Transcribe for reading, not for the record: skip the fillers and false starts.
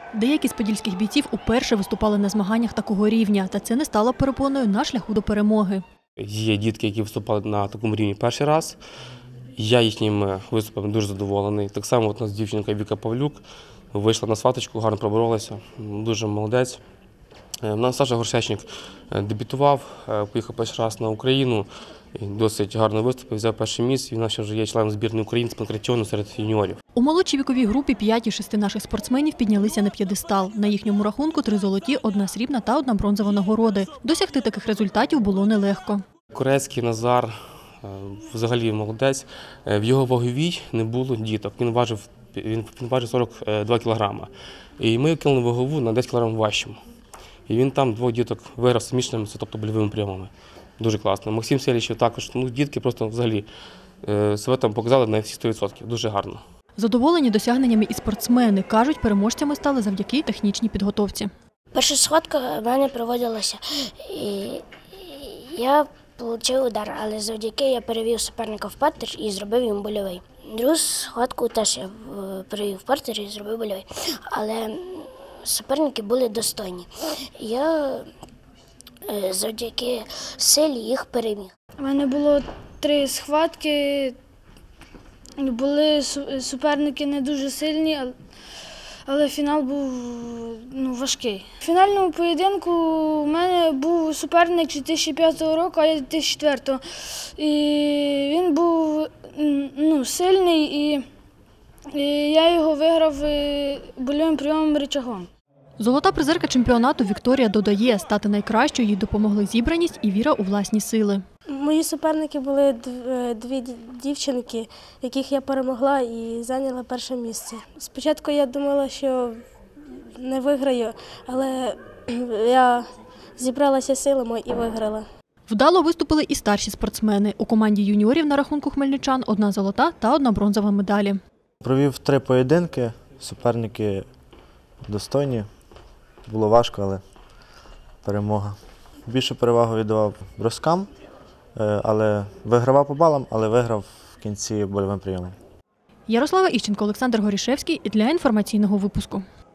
Деякі з подільських бійців уперше виступали на змаганнях такого рівня, та це не стало перепоною на шляху до перемоги. Є дітки, які виступали на такому рівні перший раз. Я їхнім виступом дуже задоволений. Так само у нас дівчинка Віка Павлюк вийшла на сваточку, гарно проборолася, дуже молодець. У нас Саша Горшечник дебютував, поїхав перший раз на Україну, досить гарно виступив, взяв перше місце. Він вже є членом збірної України з панкратіону серед юніорів. У молодшій віковій групі 5 із 6 наших спортсменів піднялися на п'єдестал. На їхньому рахунку 3 золоті, 1 срібна та 1 бронзова нагороди. Досягти таких результатів було нелегко. Корецький Назар взагалі молодець. В його ваговій не було діток. Він важив 42 кілограми. І ми кинули вагову на 10 кілограмів важчим. І він там 2 діток виграв суміжними, тобто больовими прийомами. Дуже класно. Максим Селіщев також. Дітки просто взагалі себе там показали на всі 100%. Дуже гарно. Задоволені досягненнями і спортсмени. Кажуть, переможцями стали завдяки технічній підготовці. Перша схватка в мене проводилася, і я отримав удар, але завдяки я перевів суперника в партер і зробив йому больовий. Другу схватку теж я перевів в партер і зробив больовий, але суперники були достойні. Я завдяки силі їх переміг. У мене було 3 схватки, були суперники не дуже сильні, але фінал був важкий. В фінальному поєдинку у мене був суперник 2005 року, а я 2004. І він був сильний, і я його виграв больовим прийомом ричагом. Золота призерка чемпіонату Вікторія додає, стати найкращою їй допомогли зібраність і віра у власні сили. Мої суперники були 2 дівчинки, яких я перемогла і зайняла перше місце. Спочатку я думала, що не виграю, але я зібралася силами і виграла. Вдало виступили і старші спортсмени. У команді юніорів на рахунку хмельничан 1 золота та 1 бронзова медалі. Провів 3 поєдинки, суперники достойні. Було важко, але перемога. Більше перевагу віддавав броскам, але вигравав по балам, але виграв в кінці больовим прийомом. Ярослава Іщенко, Олександр Горішевський для інформаційного випуску.